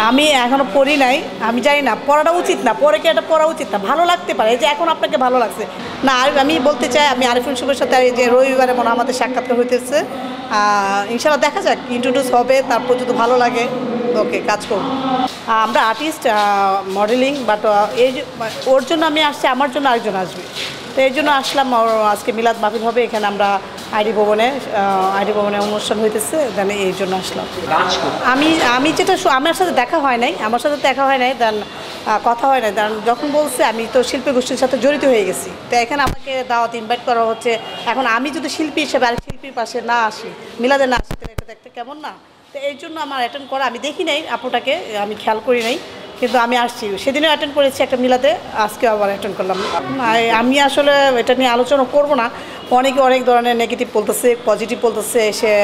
আমি এখনো পড়ি নাই। আমি জানি না পড়াটা উচিত না, পরে কি এটা পড়া উচিত না, ভালো লাগতে পারে যে এখন আপনাকে ভালো লাগছে না। আর আমি বলতে চাই, আমি আরিফুল শুভের সাথে যে রবিবারে মনে আমাদের সাক্ষাৎকার হইতেছে, ইনশাল্লাহ দেখা যাক, ইন্ট্রোডিউস হবে, তারপর যদি ভালো লাগে ওকে কাজ করব। আমরা আর্টিস্ট, মডেলিং, বাট ওর জন্য আমি আসছি, আমার জন্য আরেকজন আসবে, তো এই জন্য আসলাম। আজকে মিলাদ মাহফিল হবে এখানে, আমরা আইডি ভবনে অনুষ্ঠান হইতেছে, দেন এই জন্য আসলাম। আমি যেটা আমার সাথে দেখা হয় নাই, দেন কথা হয় নাই, দেন যখন বলছে আমি তো শিল্পী গোষ্ঠীর সাথে জড়িত হয়ে গেছি, তো এখানে আমাকে দাওয়াত ইনভাইট করা হচ্ছে। এখন আমি যদি শিল্পী হিসেবে আর শিল্পীর পাশে না আসি, মিলাদে না আসি, তাহলে এটা দেখতে কেমন না। তো এই জন্য আমার অ্যাটেন্ড করা, আমি দেখি নাই আপুটাকে, আমি খেয়াল করি নাই, কিন্তু আমি আসছি। সেদিনও অ্যাটেন্ড করেছি একটা মিলাদে, আজকে আবার অ্যাটেন্ড করলাম। আমি আসলে এটা নিয়ে আলোচনা করব না। অনেকে অনেক ধরনের নেগেটিভ বলতেছে, পজিটিভ বলতেছে, সে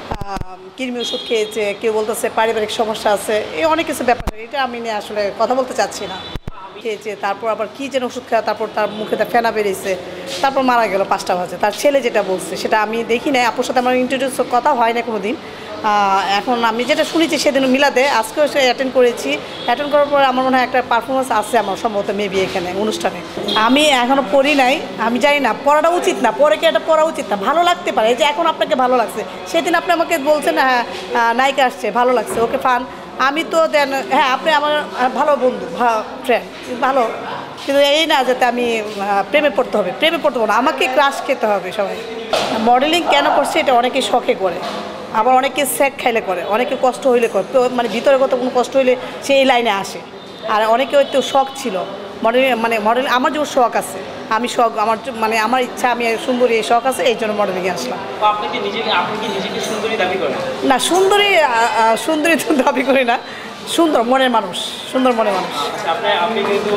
কৃমি ওষুধ খেয়েছে, কেউ বলতেছে পারিবারিক সমস্যা আছে, এই অনেক কিছু ব্যাপার, এটা আমি নিয়ে আসলে কথা বলতে চাচ্ছি না। খেয়েছে, তারপর আবার কী যেন ওষুধ খাওয়া, তারপর তার মুখে ফেনা বেরিয়েছে, তারপর মারা গেল 5টা বাজে। তার ছেলে যেটা বলছে সেটা আমি দেখি নাই, আপুর সাথে আমার ইন্ট্রোডিউস কথা হয় না কোনো দিন। এখন আমি যেটা শুনেছি সেদিন মিলাদে, আজকেও সে অ্যাটেন্ড করেছি। অ্যাটেন্ড করার পরে আমার মনে হয় একটা পারফরমেন্স আছে আমার সম্ভবত, মেবি এখানে অনুষ্ঠানে। আমি এখনও পড়ি নাই, আমি জানি না পড়াটা উচিত না, পরে কি এটা পড়া উচিত না, ভালো লাগতে পারে যে এখন আপনাকে ভালো লাগছে। সেদিন আপনি আমাকে বলছেন হ্যাঁ নায়িকা আসছে, ভালো লাগছে, ওকে ফান। আমি তো দেন হ্যাঁ, আপনি আমার ভালো বন্ধু, ফ্রেন্ড, ভালো, কিন্তু এই না যাতে আমি প্রেমে পড়তে হবে না, আমাকে ক্রাশ খেতে হবে সবাই। মডেলিং কেন করছে, এটা অনেকে শখে করে, আবার অনেকে স্যাক খাইলে করে, অনেকে কষ্ট হইলে করে, মানে ভিতরেগত কোনো কষ্ট হইলে সে এই লাইনে আসে। আর অনেকে হয়তো শখ ছিল মডেল, আমার যেমন শখ আছে, আমি শখ আমার ইচ্ছা, আমি সুন্দরী, এই শখ আছে, এই জন্য মডেলিংয়ে আসলাম। আপনি কি নিজেকে সুন্দরী দাবি করেন? না, সুন্দরী তো দাবি করি না, সুন্দর মনের মানুষ। আচ্ছা, আপনি কিন্তু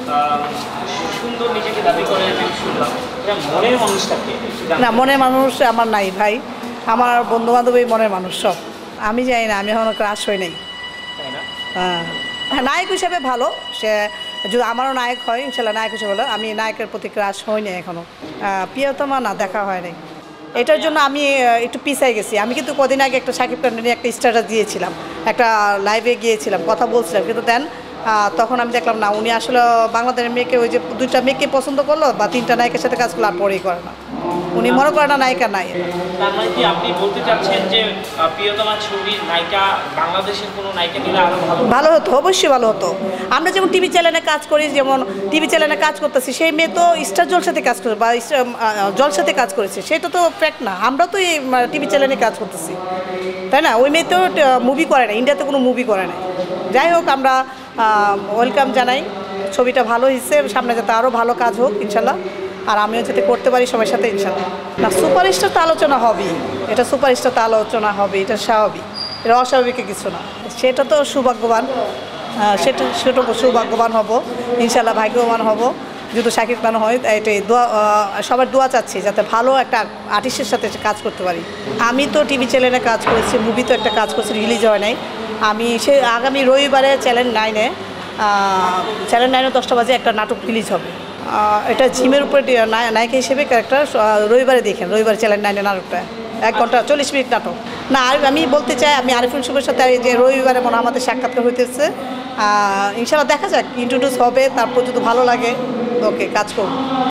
সুন্দর নিজেকে দাবি করেন, মনের মানুষটাকে? না, মনের মানুষ আমার নাই ভাই, আমার বন্ধু বান্ধবী মনের মানুষ সব। আমি জানি না, আমি এখনো ক্রাশ হই নাই। হ্যাঁ, নায়ক হিসেবে ভালো, সে যদি আমারও নায়ক হয় ইনশাল্লাহ নায়ক হিসেবে ভালো। আমি নায়কের প্রতি ক্রাশ হয়নি এখনও। প্রিয়তমা না, দেখা হয় নাই। এটার জন্য আমি একটু পিছাই গেছি। আমি কিন্তু কদিন আগে একটা সাকিব খানকে নিয়ে একটা স্ট্যাটাস দিয়েছিলাম, একটা লাইভে গিয়েছিলাম, কথা বলছিলাম, কিন্তু দেন তখন আমি দেখলাম না, উনি আসলে বাংলাদেশের মেয়েকে, ওই যে 2টা মেয়েকে পছন্দ করলো বা 3টা নায়কের সাথে কাজ করলো, আর পরেই করে না, উনি মনে করে না নায়িকা নাই। তার মানে কি আপনি বলতে চাচ্ছেন যে প্রিয়তমা ছবির নায়িকা বাংলাদেশের কোনো নায়িকা নিলে আরো ভালো হতো? অবশ্যই ভালো হতো। আমরা যেমন টিভি চ্যানেলে কাজ করি, যেমন টিভি চ্যানেলে কাজ করতেছি, সেই মেয়ে তো স্টার জলসাতে কাজ করে বা জলসাতে কাজ করেছে, সেটা তো ফ্যাক্ট না। আমরা তো এই টিভি চ্যানেলে কাজ করতেছি, তাই না? ওই মেয়ে তো মুভি করে না, ইন্ডিয়াতে কোনো মুভি করে না। যাই হোক, আমরা ওয়েলকাম জানাই, ছবিটা ভালো হয়েছে, সামনে যাতে আরও ভালো কাজ হোক ইনশাল্লাহ, আর আমিও যাতে করতে পারি সবার সাথে ইনশাল্লাহ। না, সুপারস্টার তো আলোচনা হবেই, এটা সুপারস্টার তো আলোচনা হবে, এটা স্বাভাবিক, এটা অস্বাভাবিক কিছু না। সেটা তো সৌভাগ্যবান, সেটা সৌভাগ্যবান হব ইনশাল্লাহ, ভাগ্যবান হব যদি শাকিব খান হয়। এটাই দোয়া, সবার দোয়া চাচ্ছি যাতে ভালো একটা আর্টিস্টের সাথে কাজ করতে পারি। আমি তো টিভি চ্যানেলে কাজ করেছি, মুভি তো একটা কাজ করছি, রিলিজ হয় নাই। আমি আগামী রবিবারে চ্যানেল 9-এ 10টা বাজে একটা নাটক রিলিজ হবে। এটা জিমের উপরে নায়িকা হিসেবে ক্যারেক্টার, রবিবারে দেখেন, রবিবার চ্যানেল 9-এ নাটকটা 1 ঘন্টা 40 মিনিট নাটক। না, আমি বলতে চাই, আমি আরিফুল শুভের সাথে যে রবিবারে মনে আমাদের সাক্ষাৎকার হইতেছে, ইনশাল্লাহ দেখা যাক, ইন্ট্রোডিউস হবে, তারপর যদি ভালো লাগে ওকে কাজ করব।